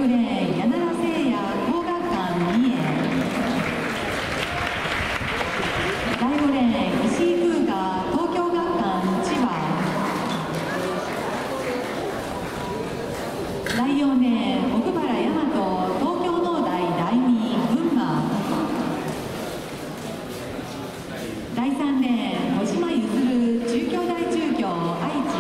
5レーン柳良聖也工学館三重、第5レーン石井風雅東京学館千葉、第4レーン奥原大和東京農大第2群馬、第3レーン小島譲中京大中京愛知、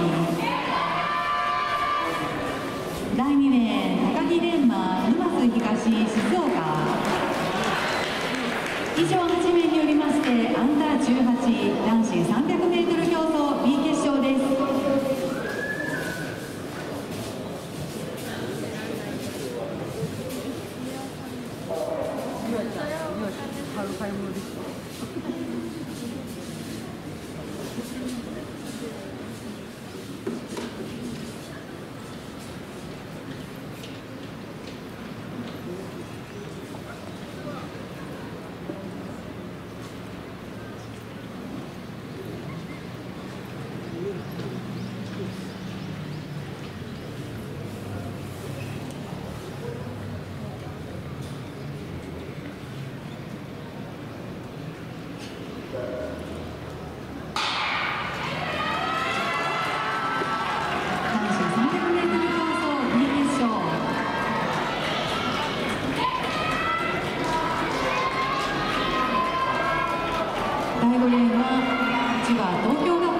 第2レーン高木蓮馬沼津東静岡。以上8名によりましてアンダー18男子 300m 競争 B 決勝です。第5レーンは千葉東京学